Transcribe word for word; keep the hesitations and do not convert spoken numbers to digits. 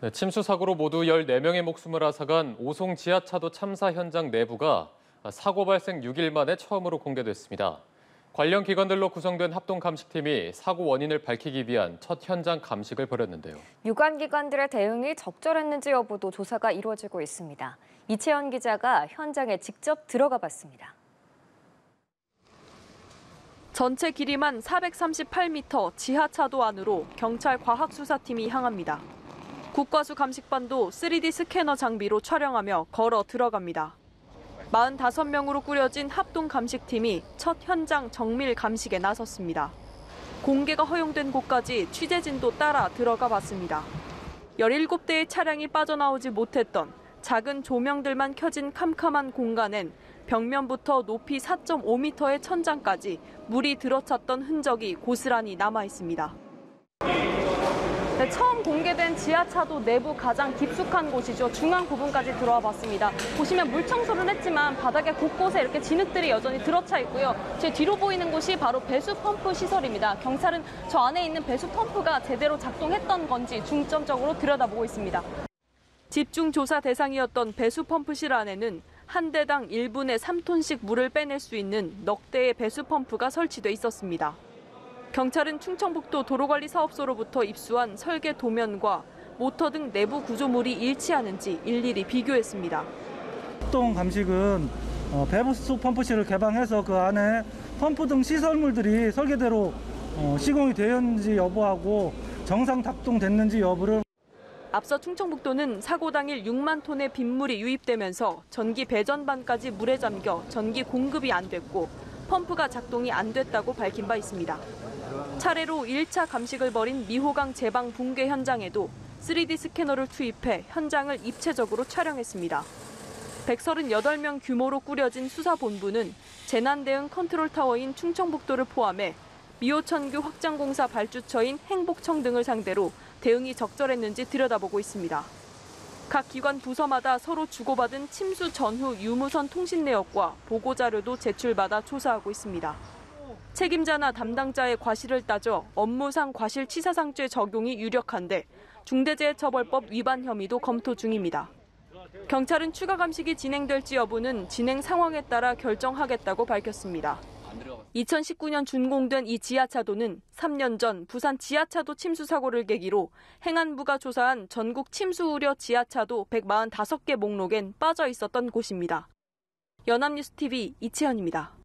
네, 침수 사고로 모두 열네 명의 목숨을 앗아간 오송 지하차도 참사 현장 내부가 사고 발생 육 일 만에 처음으로 공개됐습니다. 관련 기관들로 구성된 합동감식팀이 사고 원인을 밝히기 위한 첫 현장 감식을 벌였는데요. 유관기관들의 대응이 적절했는지 여부도 조사가 이루어지고 있습니다. 이채연 기자가 현장에 직접 들어가 봤습니다. 전체 길이만 사백삼십팔 미터 지하차도 안으로 경찰 과학수사팀이 향합니다. 국과수 감식반도 쓰리디 스캐너 장비로 촬영하며 걸어 들어갑니다. 사십오 명으로 꾸려진 합동감식팀이 첫 현장 정밀 감식에 나섰습니다. 공개가 허용된 곳까지 취재진도 따라 들어가 봤습니다. 열일곱 대의 차량이 빠져나오지 못했던 작은 조명들만 켜진 캄캄한 공간엔 벽면부터 높이 사 점 오 미터의 천장까지 물이 들어찼던 흔적이 고스란히 남아 있습니다. 네, 처음 공개된 지하차도 내부 가장 깊숙한 곳이죠. 중앙 부분까지 들어와 봤습니다. 보시면 물 청소를 했지만 바닥에 곳곳에 이렇게 진흙들이 여전히 들어차 있고요. 제 뒤로 보이는 곳이 바로 배수 펌프 시설입니다. 경찰은 저 안에 있는 배수 펌프가 제대로 작동했던 건지 중점적으로 들여다보고 있습니다. 집중 조사 대상이었던 배수 펌프실 안에는 한 대당 일 분에 삼 톤씩 물을 빼낼 수 있는 넉 대의 배수 펌프가 설치돼 있었습니다. 경찰은 충청북도 도로관리사업소로부터 입수한 설계 도면과 모터 등 내부 구조물이 일치하는지 일일이 비교했습니다. 합동 감식은 배수 펌프실을 개방해서 그 안에 펌프 등 시설물들이 설계대로 시공이 되었는지 여부하고 정상 작동됐는지 여부를. 앞서 충청북도는 사고 당일 육만 톤의 빗물이 유입되면서 전기 배전반까지 물에 잠겨 전기 공급이 안 됐고 펌프가 작동이 안 됐다고 밝힌 바 있습니다. 차례로 일 차 감식을 벌인 미호강 제방 붕괴 현장에도 쓰리디 스캐너를 투입해 현장을 입체적으로 촬영했습니다. 백삼십팔 명 규모로 꾸려진 수사본부는 재난대응 컨트롤타워인 충청북도를 포함해 미호천교 확장공사 발주처인 행복청 등을 상대로 대응이 적절했는지 들여다보고 있습니다. 각 기관 부서마다 서로 주고받은 침수 전후 유무선 통신 내역과 보고자료도 제출받아 조사하고 있습니다. 책임자나 담당자의 과실을 따져 업무상 과실치사상죄 적용이 유력한데 중대재해처벌법 위반 혐의도 검토 중입니다. 경찰은 추가 감식이 진행될지 여부는 진행 상황에 따라 결정하겠다고 밝혔습니다. 이천십구 년 준공된 이 지하차도는 삼 년 전 부산 지하차도 침수 사고를 계기로 행안부가 조사한 전국 침수 우려 지하차도 백사십오 개 목록엔 빠져 있었던 곳입니다. 연합뉴스티비 이채연입니다.